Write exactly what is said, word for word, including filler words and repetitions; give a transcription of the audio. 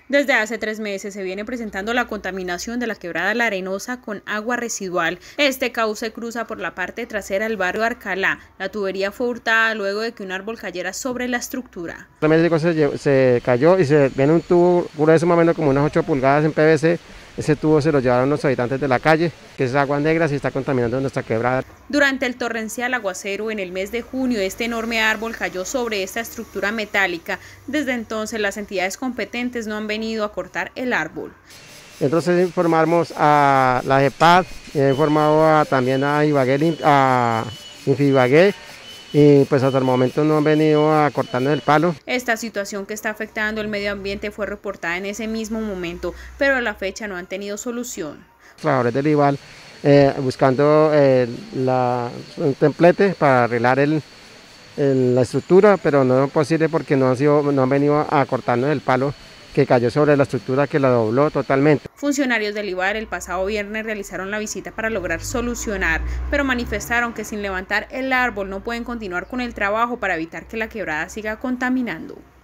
Desde hace tres meses se viene presentando la contaminación de la quebrada La Arenosa con agua residual. Este cauce cruza por la parte trasera del barrio Arcalá. La tubería fue hurtada luego de que un árbol cayera sobre la estructura. Se, se cayó y se viene un tubo grueso más o menos como unas ocho pulgadas en P V C. Ese tubo se lo llevaron los habitantes de la calle, que es agua negra y está contaminando nuestra quebrada. Durante el torrencial aguacero en el mes de junio, este enorme árbol cayó sobre esta estructura metálica. Desde entonces las entidades competentes no han venido a cortar el árbol. Entonces informamos a la G E P A D, he informado a, también a Ibagué, a Infibagué, y pues hasta el momento no han venido a cortarnos el palo. Esta situación que está afectando el medio ambiente fue reportada en ese mismo momento, pero a la fecha no han tenido solución. Los trabajadores del IVAL eh, buscando eh, la, un templete para arreglar el, el, la estructura, pero no es posible porque no han, sido, no han venido a cortarnos el palo que cayó sobre la estructura, que la dobló totalmente. Funcionarios del IVAL el pasado viernes realizaron la visita para lograr solucionar, pero manifestaron que sin levantar el árbol no pueden continuar con el trabajo para evitar que la quebrada siga contaminando.